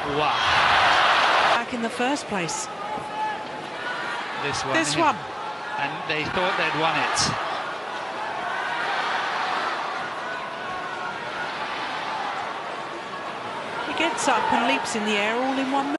Wow. Back in the first place. This one. And they thought they'd won it. He gets up and leaps in the air all in one move.